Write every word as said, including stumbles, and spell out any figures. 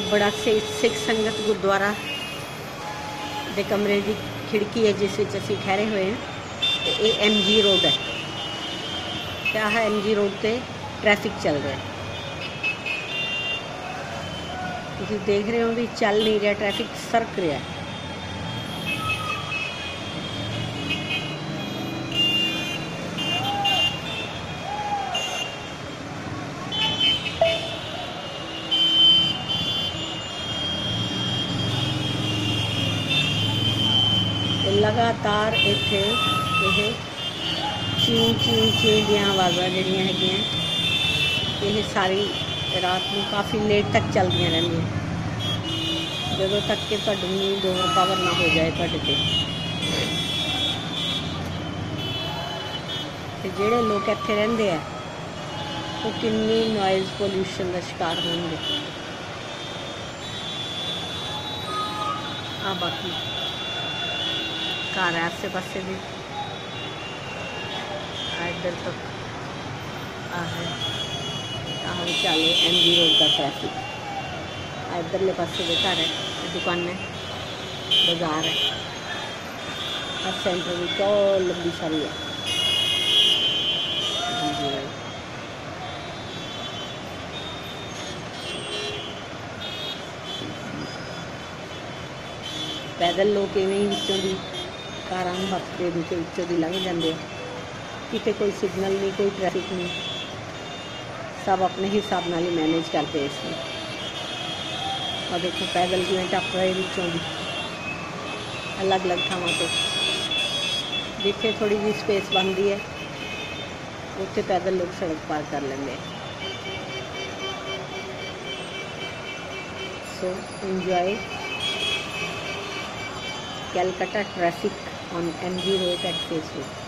बड़ा सिख संगत गुरुद्वारा दे कमरे की खिड़की है जिस विच असीं ठहरे हुए हैं। ये एम जी रोड है, क्या है एम जी रोड ते ट्रैफिक चल रहा है। तुसीं देख रहे हो भी चल नहीं रहा, ट्रैफिक सरक रहा है। लगातार इत्थे ये चीं चीं चीं दी आवाज़ां जिहड़ियां हैगियां ये सारी रात को काफ़ी लेट तक चलदियां रहिंदियां, जदों तक कि तुहाडी नींद ओवरपावर ना हो जाए तुहाडे ते। ते जिहड़े लोग इत्थे रहिंदे आ वो किन्नी नॉइज़ पोल्यूशन का शिकार होणगे। आ बाकी घर आसे पासे भी इधर तक आहे आह चले एम जी रोड का ट्रैफिक। इधरले पासे भी घर है, दुकान है, बाजार है, हर सेंटर में बहुत लंबी सारी है एम जी रोड। पैदल लोग इवें ही विचों दी कारां हफ्ते दूसरे विचों दी लंघ जाते, किते कोई सिग्नल नहीं, कोई ट्रैफिक नहीं, सब अपने हिसाब नाल ही मैनेज करते इसमें। और देखो पैदल किवें टप रहे विचों दी अलग अलग थावां ते, जिथे थोड़ी जी स्पेस बनती है उत्थे पैदल लोग सड़क पार कर लेंगे। So enjoy Kolkata traffic on M G Road at Facebook.